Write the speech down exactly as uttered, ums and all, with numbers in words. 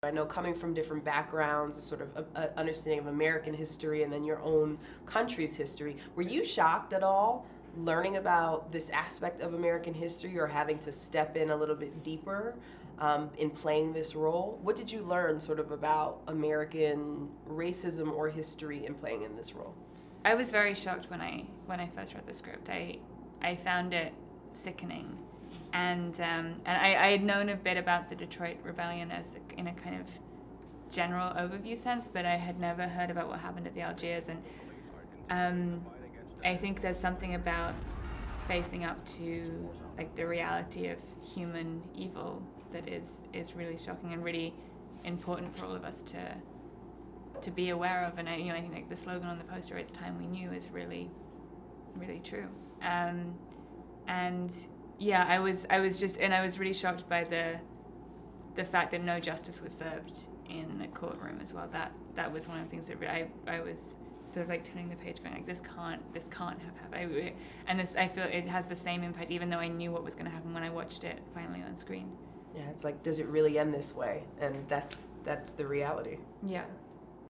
I know coming from different backgrounds, a sort of a, a understanding of American history and then your own country's history, were you shocked at all learning about this aspect of American history or having to step in a little bit deeper um, in playing this role? What did you learn sort of about American racism or history in playing in this role? I was very shocked when I when I first read the script. I I found it sickening. And um, and I, I had known a bit about the Detroit Rebellion as a, in a kind of general overview sense, but I had never heard about what happened at the Algiers. And um, I think there's something about facing up to like the reality of human evil that is is really shocking and really important for all of us to to be aware of. And I, you know, I think like the slogan on the poster, "It's time we knew," is really really true. Um, and Yeah, I was, I was just, and I was really shocked by the, the fact that no justice was served in the courtroom as well. That that was one of the things that I, I was sort of like turning the page, going like, this can't, this can't have happened. And this, I feel it has the same impact, even though I knew what was going to happen when I watched it finally on screen. Yeah, it's like, does it really end this way? And that's that's the reality. Yeah.